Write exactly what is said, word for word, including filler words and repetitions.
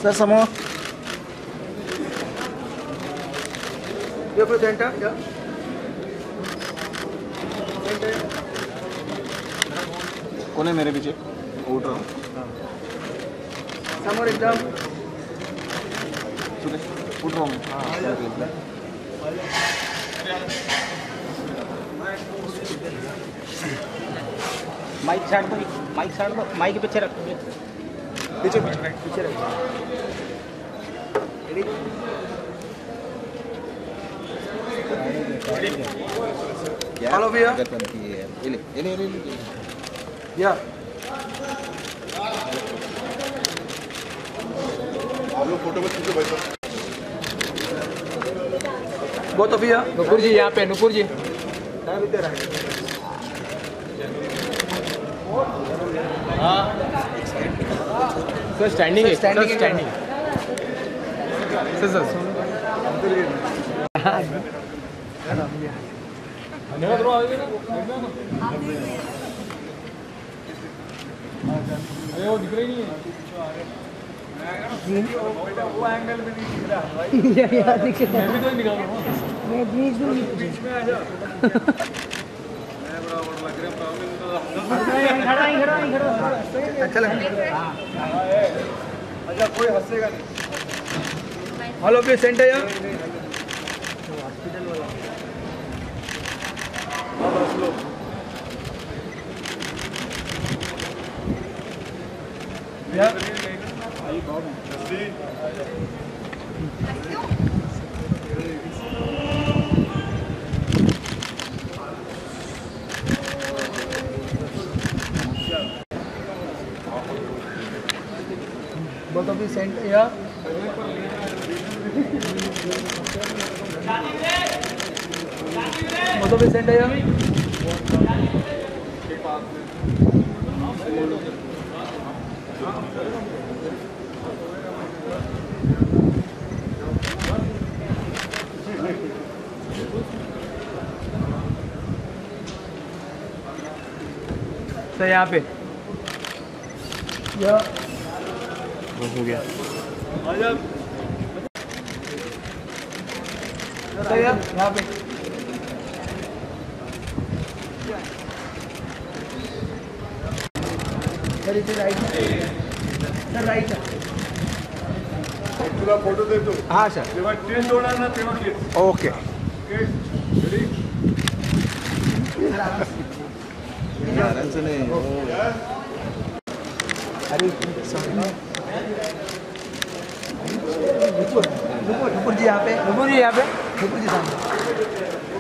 Sir, some more. Your presenter, yeah. कौन है मेरे पीछे? उठ रहा हूँ। Some more exam. सुने, उठ रहा हूँ। हाँ। माइक छाड़ दो, माइक छाड़ दो, माइक पीछे रख। पीछे पीछे रख। Follow me here. इले, इले, इले, इले। Yeah. आप लोग फोटो में खींचो भाई साहब। Both of you. Nupur ji यहाँ पे, नुपुर जी। सर स्टैंडिंग है, स्टैंडिंग है, स्टैंडिंग। Sir sir. अरे वो दिख रही नहीं है। वो एंगल में नहीं दिख रहा भाई। या या दिख रहा है। मैं भी तो निकाल रहा हूँ। मैं बीच में बीच में आ जा। मैं बराबर लग रहा प्रॉब्लम तो खड़ा ही खड़ा ही खड़ा। अच्छा लगा। अच्छा कोई हंसेगा नहीं। All of you center here. Yeah. Both of you center here. Both of you center here. Sir यहाँ पे। या बस हो गया। सर यहाँ पे। सर इधर राइट सर राइट पूरा फोटो दे दो। हाँ सर जेव्हा ट्रेन जोडणार ना तेव्हा क्लिक. Okay okay ready. अरे नुपुर नुपुर जी यहाँ पे नुपुर जी यहाँ पे। नुपुर जी सामने